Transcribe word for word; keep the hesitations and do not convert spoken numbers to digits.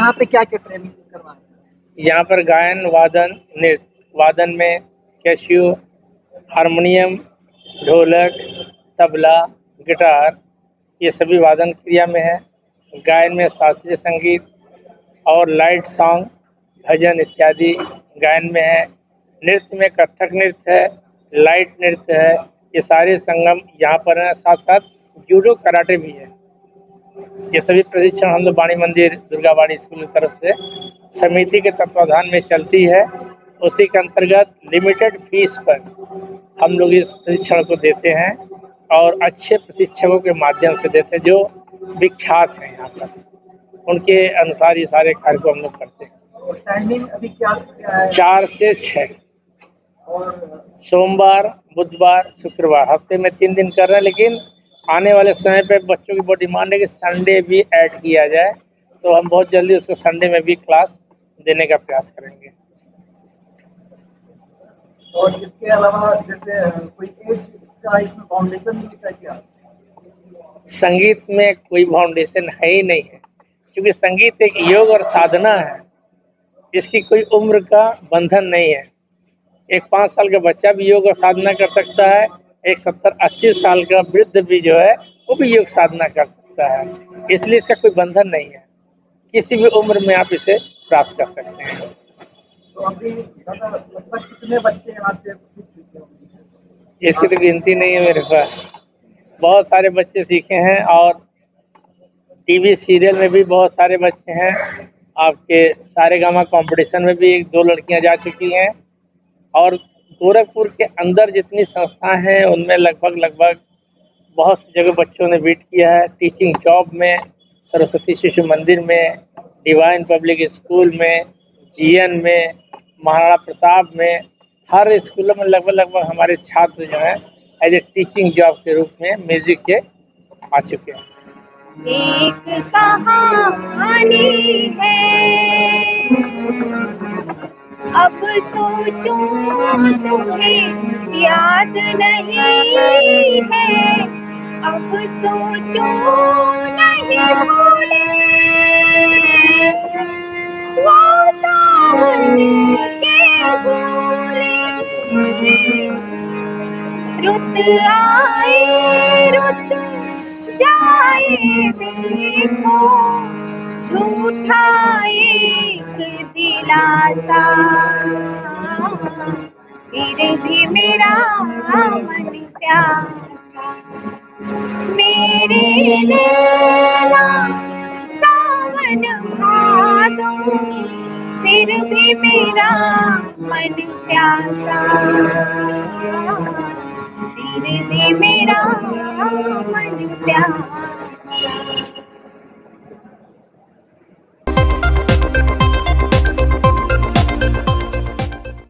यहाँ पे क्या क्या ट्रेनिंग करवाएं? यहाँ पर गायन, वादन, नृत्य, वादन में कैसियो, हारमोनियम, ढोलक, तबला, गिटार, ये सभी वादन क्रिया में है। गायन में शास्त्रीय संगीत और लाइट सॉन्ग, भजन इत्यादि गायन में है। नृत्य में कथक नृत्य है, लाइट नृत्य है, ये सारे संगम यहाँ पर हैं। साथ साथ जूडो, कराटे भी है। ये सभी प्रशिक्षण हम लोग वाणी मंदिर दुर्गा वाणी स्कूल की तरफ से समिति के तत्वाधान में चलती है। उसी के अंतर्गत लिमिटेड फीस पर हम लोग इस प्रशिक्षण को देते हैं और अच्छे प्रशिक्षकों के माध्यम से देते हैं जो विख्यात हैं यहाँ पर। उनके अनुसार ये सारे कार्य को हम लोग करते हैं। टाइमिंग अभी क्या है? चार से छः, और सोमवार, बुधवार, शुक्रवार, हफ्ते में तीन दिन कर रहे हैं। लेकिन आने वाले समय पे बच्चों की बहुत डिमांड है कि संडे भी ऐड किया जाए, तो हम बहुत जल्दी उसको संडे में भी क्लास देने का प्रयास करेंगे। और इसके अलावा जैसे कोई एज का इसमें फाउंडेशन भी है क्या? संगीत में कोई फाउंडेशन है ही नहीं है, क्योंकि संगीत एक योग और साधना है। इसकी कोई उम्र का बंधन नहीं है। एक पाँच साल का बच्चा भी योग और साधना कर सकता है, एक सत्तर अस्सी साल का वृद्ध भी जो है वो भी योग साधना कर सकता है। इसलिए इसका कोई बंधन नहीं है, किसी भी उम्र में आप इसे प्राप्त कर सकते हैं। तो अभी लगभग कितने बच्चे यहाँ से? इसकी तो गिनती नहीं है मेरे पास। बहुत सारे बच्चे सीखे हैं और टीवी सीरियल में भी बहुत सारे बच्चे हैं। आपके सारेगामा कंपटीशन में भी एक दो लड़कियां जा चुकी हैं। और गोरखपुर के अंदर जितनी संस्थाएं हैं उनमें लगभग लगभग बहुत सी जगह बच्चों ने बीट किया है। टीचिंग जॉब में, सरस्वती शिशु मंदिर में, डिवाइन पब्लिक स्कूल में, जीएन में, महाराणा प्रताप में, हर स्कूलों में लगभग लगभग हमारे छात्र जो हैं एज ए टीचिंग जॉब के रूप में म्यूजिक के आ चुके हैं। एक कहानी है, अब सोचूं तुम्हें याद नहीं है, अब सोचूं नहीं भूले वो ताने के भूले। रुत आए रुत जाए देखो, झूठा एक दिलासा, फिर भी मेरा मन प्यासा। मेरे लैला सावन भादो, फिर भी मेरा मन प्यासा, फिर भी मेरा मन प्यासा।